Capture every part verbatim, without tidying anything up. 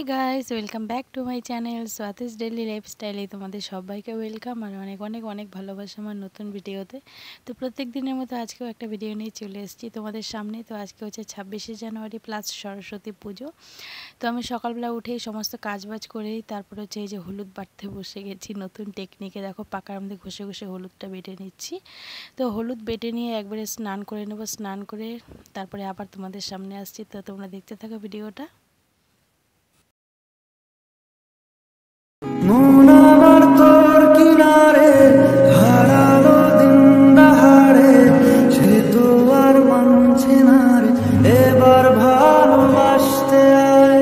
Guys, welcome back to my channel Swati's daily লাইফস্টাইলে তোমাদের সবাইকে ওয়েলকাম আর অনেক অনেক অনেক ভালোবাসা আমার নতুন ভিডিওতে। তো প্রত্যেক দিনের মতো আজকেও একটা ভিডিও নিয়ে চলে এসেছি তোমাদের সামনে। তো আজকে হচ্ছে ছাব্বিশে জানুয়ারি প্লাস সরস্বতী পুজো। তো আমি সকালবেলা উঠেই সমস্ত কাজবাজ করেই তারপরে হচ্ছে এই যে হলুদ বাটতে বসে গেছি নতুন টেকনিকে। দেখো পাকার মধ্যে ঘষে ঘষে হলুদটা বেটে নিচ্ছি। তো হলুদ বেটে নিয়ে একবারে স্নান করে নেব, স্নান করে তারপরে আবার তোমাদের সামনে আসছি। তো তোমরা দেখতে থাকো ভিডিওটা। মোনাবার তোর কিনারে হারালো দিন দাহাড়ে, সে তো আর মানছে না রে, এবার ভালোবাসতে আয়।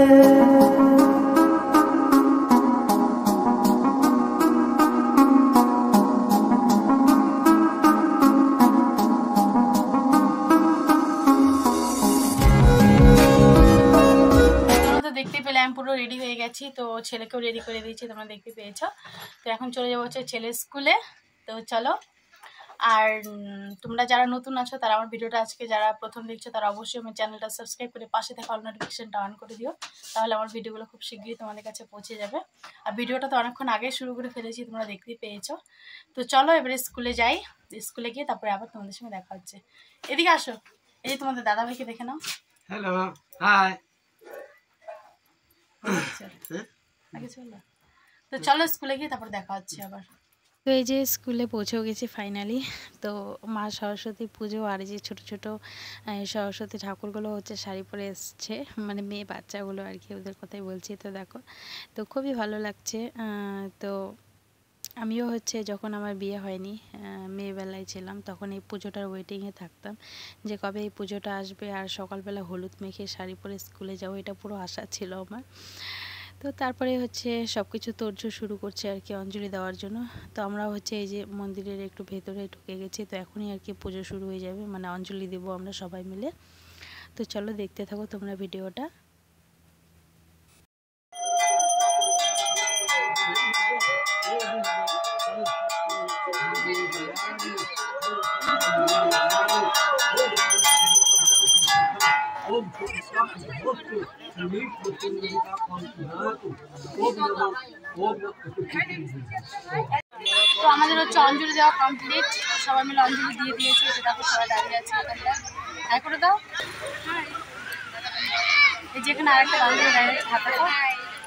দেখতে পেলে আমি পুরো রেডি হয়ে গেছি। তো ছেলেকেও রেডি করে দিয়েছি, তোমরা দেখতে পেয়েছো। তো এখন চলে যাবো হচ্ছে ছেলের স্কুলে। তো চলো। আর তোমরা যারা নতুন আছো তারা আমার ভিডিওটা আজকে যারা প্রথম দেখছো তারা অবশ্যই আমার চ্যানেলটা সাবস্ক্রাইব করে পাশে থাকা অল নোটিফিকেশনটা অন করে দিও, তাহলে আমার ভিডিওগুলো খুব শীঘ্রই তোমাদের কাছে পৌঁছে যাবে। আর ভিডিওটা তো অনেকক্ষণ আগে শুরু করে ফেলেছি, তোমরা দেখতেই পেয়েছো। তো চলো এবারে স্কুলে যাই, স্কুলে গিয়ে তারপরে আবার তোমাদের সঙ্গে দেখা হচ্ছে। এদিকে আসো, এই যে তোমাদের দাদাভাইকে দেখে নাও। Hello, high. আগে চলো, তো চলো স্কুলে গিয়ে তারপর দেখা হচ্ছে আবার। তো এই যে স্কুলে পৌঁছেও গেছি ফাইনালি। তো মা সরস্বতী পুজো আর এই যে ছোটো ছোটো সরস্বতী ঠাকুরগুলো হচ্ছে শাড়ি পরে এসছে, মানে মেয়ে বাচ্চাগুলো আর কি, ওদের কথাই বলছি। তো দেখো, তো খুবই ভালো লাগছে। তো আমিও হচ্ছে যখন আমার বিয়ে হয়নি, মেয়েবেলায় ছিলাম, তখন এই পুজোটার ওয়েটিংয়ে থাকতাম যে কবে এই পুজোটা আসবে আর সকালবেলা হলুদ মেখে শাড়ি পরে স্কুলে যাবো, এটা পুরো আশা ছিল আমার। তো তারপরে হচ্ছে সব কিছু তোড়জোড় শুরু করছে আর কি অঞ্জলি দেওয়ার জন্য। তো আমরা হচ্ছে এই যে মন্দিরের একটু ভেতরে ঢুকে গেছি। তো এখনই আর কি পুজো শুরু হয়ে যাবে, মানে অঞ্জলি দেবো আমরা সবাই মিলে। তো চলো দেখতে থাকো তোমরা ভিডিওটা। তো আমাদের হচ্ছে অঞ্জলি দেওয়া কমপ্লিট, সবাই মিলে অঞ্জলি দিয়ে দিয়েছে। দেখো সবাই দাঁড়িয়ে আছে এখানটা, হাই করে দাও। এই যে এখানে আরেকটা অঞ্জলি দাঁড়িয়ে আছে, হাতে দাও।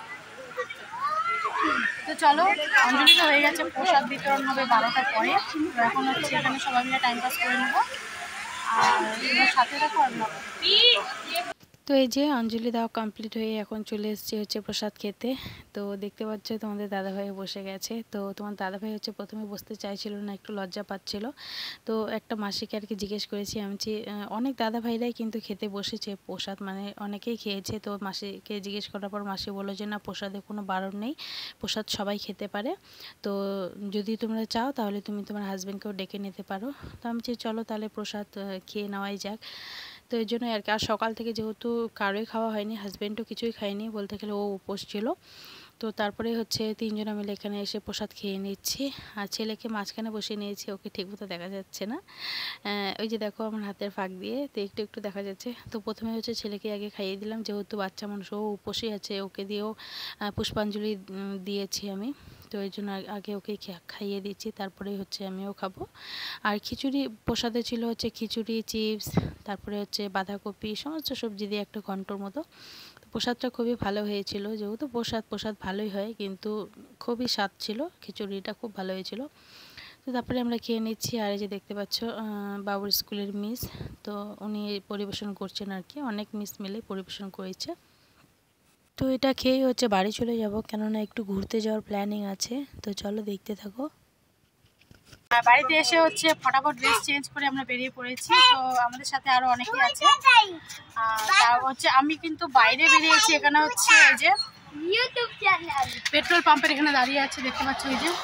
তো চলো, অঞ্জলি তো হয়ে গেছে, প্রসাদ বিতরণ হবে বারোটার পরে। তো এখন হচ্ছে এখানে সবাই মিলে টাইম পাস করে নেবো আর সাথে দেখো আর না। তো এই যে অঞ্জলি দেওয়া কমপ্লিট হয়ে এখন চলে এসেছি হচ্ছে প্রসাদ খেতে। তো দেখতে পাচ্ছ তোমাদের দাদাভাই বসে গেছে। তো তোমার দাদাভাই হচ্ছে প্রথমে বসতে চাইছিল না, একটু লজ্জা পাচ্ছিল। তো একটা মাসিকে আর কি জিজ্ঞেস করেছি আমি, অনেক দাদাভাইরাই কিন্তু খেতে বসেছে প্রসাদ, মানে অনেকেই খেয়েছে। তো মাসিকে জিজ্ঞেস করার পর মাসি বললো যে না, প্রসাদে কোনো বারণ নেই, প্রসাদ সবাই খেতে পারে। তো যদি তোমরা চাও তাহলে তুমি তোমার হাজব্যান্ডকেও ডেকে নিতে পারো। তো আমি চাই চলো তাহলে প্রসাদ খেয়ে নেওয়াই যাক। তো এই জন্য আর কি, আর সকাল থেকে যেহেতু কারোই খাওয়া হয়নি, হাজব্যান্ডও কিছুই খায়নি বলতে গেলে, ও উপোস ছিল। তো তারপরে হচ্ছে তিনজনে মিলে এখানে এসে প্রসাদ খেয়ে নিচ্ছি। আর ছেলেকে মাঝখানে বসিয়ে নিয়েছি, ওকে ঠিকমতো দেখা যাচ্ছে না। ওই যে দেখো আমার হাতের ফাঁক দিয়ে তো একটু একটু দেখা যাচ্ছে। তো প্রথমে হচ্ছে ছেলেকে আগে খাইয়ে দিলাম, যেহেতু বাচ্চা মানুষ, ও উপোসই আছে, ওকে দিয়েও পুষ্পাঞ্জলি দিয়েছি আমি। তো এই জন্য আগে ওকে খাইয়ে দিচ্ছি, তারপরে হচ্ছে আমিও খাবো। আর খিচুড়ি প্রসাদে ছিল হচ্ছে খিচুড়ি, চিপস, তারপরে হচ্ছে বাঁধাকপি, সমস্ত সবজি দিয়ে একটা ঘন্টর মতো। প্রসাদটা খুবই ভালো হয়েছিল, যেহেতু প্রসাদ প্রসাদ ভালোই হয়, কিন্তু খুবই স্বাদ ছিল, খিচুড়িটা খুব ভালো হয়েছিল। তো তারপরে আমরা খেয়ে নিচ্ছি। আর এই যে দেখতে পাচ্ছ বাবুর স্কুলের মিস, তো উনি পরিবেশন করছেন আর কি, অনেক মিস মিলে পরিবেশন করেছে। তো এটা খেয়েই হচ্ছে বাড়ি চলে যাব, কেননা একটু ঘুরতে যাওয়ার প্ল্যানিং আছে। তো চলো দেখতে থাকো। আর বাড়িতে এসে হচ্ছে ফটাফট ড্রেস চেঞ্জ করে আমরা বেরিয়ে পড়েছি। তো আমাদের সাথে আরো অনেকেই আছে। তার হচ্ছে আমি কিন্তু বাইরে বেরিয়েছি, এখানে হচ্ছে এই যে ইউটিউব চ্যানেল পেট্রোল পাম্পের এখানে দাঁড়িয়ে আছে, দেখতে পাচ্ছ এই যে।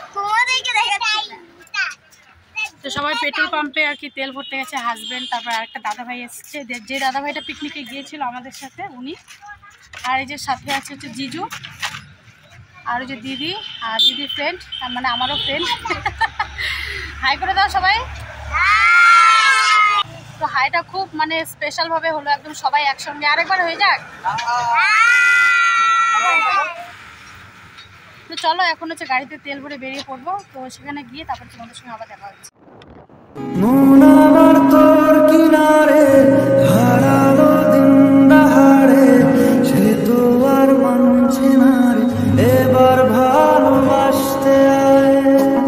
তো সবাই পেট্রোল পাম্পে আর কি তেল ভরতে গেছে, হাজবেন্ড, তারপর আরেকটা দাদাভাই এসেছে, যে দাদাভাইটা পিকনিকে গিয়েছিল আমাদের সাথে উনি। আর এই যে সাথে আছে হচ্ছে জিজু, আর ওই যে দিদি, আর দিদির ফ্রেন্ড, মানে আমারও ফ্রেন্ড। হাই করে দাও সবাই। তো হাইটা খুব মানে স্পেশাল ভাবে হলো, একদম সবাই একসঙ্গে। আরেকবার হয়ে যাক। তো চলো এখন হচ্ছে গাড়িতে তেল ভরে বেরিয়ে পড়বো, তো সেখানে গিয়ে তারপর তোমাদের সঙ্গে আবার দেখা হচ্ছে। মন আমার তোর কিনারে হারালো দিন দাহাড়ে, সে তো আর মানছে না রে, এবার ভালোবাসতে আয়।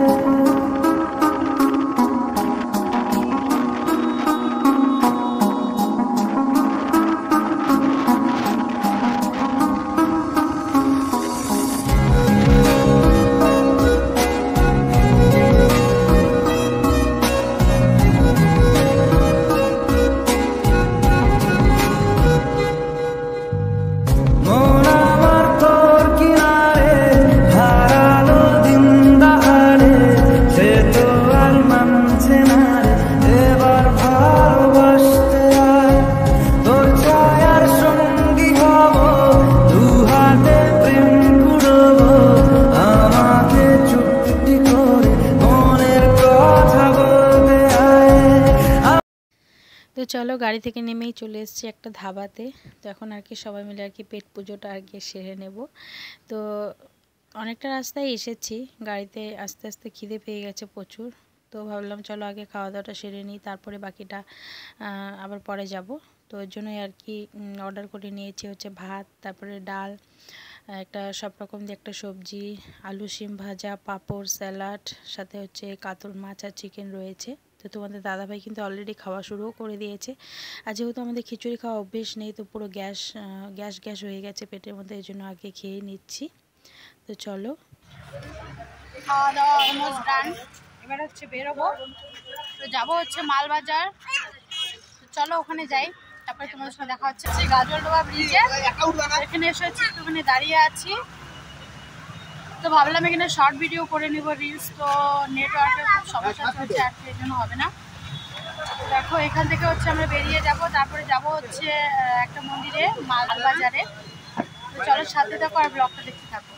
তো চলো গাড়ি থেকে নেমেই চলে এসেছি একটা ধাবাতে। তো এখন আর কি সবাই মিলে আর কি পেট পুজোটা আর কি সেরে নেব। তো অনেকটা রাস্তায় এসেছি, গাড়িতে আস্তে আস্তে খিদে পেয়ে গেছে প্রচুর। তো ভাবলাম চলো আগে খাওয়া দাওয়াটা সেরে নিই, তারপরে বাকিটা আবার পরে যাব। তো ওই জন্যই আর কি অর্ডার করে নিয়েছি হচ্ছে ভাত, তারপরে ডাল, একটা সব রকম দিয়ে একটা সবজি, আলু শিম ভাজা, পাঁপড়, স্যালাড, সাথে হচ্ছে কাতল মাছ আর চিকেন রয়েছে। তো তোমাদের দাদাভাই কিন্তু অলরেডি খাওয়া শুরুও করে দিয়েছে। আর যেহেতু আমাদের খিচুড়ি খাওয়া অভ্যেস নেই, তো পুরো গ্যাস গ্যাস গ্যাস হয়ে গেছে পেটের মধ্যে, এই জন্য আগে খেয়ে নিচ্ছি। তো চলো খাওয়া দাওয়া অলমোস্ট ডান, এবার হচ্ছে বেরোবো। তো যাবো হচ্ছে মালবাজার। তো চলো ওখানে যাই, তারপরে তোমাদের সঙ্গে দেখা হচ্ছে। সেই গাজলডোবা ব্রিজে এখানে এসে হচ্ছে একটুখানি দাঁড়িয়ে আছি। তো ভাবলাম এখানে শর্ট ভিডিও করে নিব, রিলস। তো নেটওয়ার্কের খুব সমস্যা হচ্ছে, আর সেই জন্য হবে না। দেখো এখান থেকে হচ্ছে আমরা বেরিয়ে যাব, তারপরে যাব হচ্ছে একটা মন্দিরে, মালবাজারে। তো চলো সাথে থাকো আর ব্লগটা দেখতে থাকো।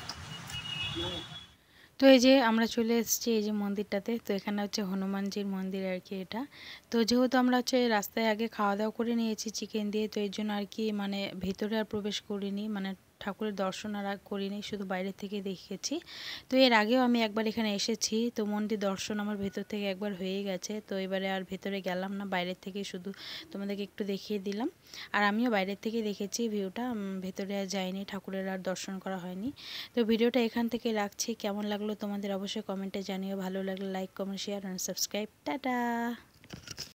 তো এই যে আমরা চলে এসেছি এই যে মন্দিরটাতে। তো এখানে হচ্ছে হনুমানজির মন্দির আর কি এটা। তো যেহেতু আমরা হচ্ছে রাস্তায় আগে খাওয়া দাওয়া করে নিয়েছি চিকেন দিয়ে, তো এই জন্য আর কি মানে ভেতরে আর প্রবেশ করিনি, মানে ঠাকুরের দর্শন আর করিনি, শুধু বাইরে থেকে দেখেছি। তো এর আগেও আমি একবার এখানে এসেছি, তো মন্দির দর্শন আমার ভেতর থেকে একবার হয়ে গেছে। তো এবারে আর ভেতরে গেলাম না, বাইরের থেকে শুধু তোমাদেরকে একটু দেখিয়ে দিলাম। আর আমিও বাইরের থেকে দেখেছি ভিউটা, ভেতরে আর যাইনি, ঠাকুরের আর দর্শন করা হয়নি। তো ভিডিওটা এখান থেকে রাখছি, কেমন লাগলো তোমাদের অবশ্যই কমেন্টে জানিও। ভালো লাগলে লাইক, কমেন্ট, শেয়ার আর সাবস্ক্রাইব। টাটা।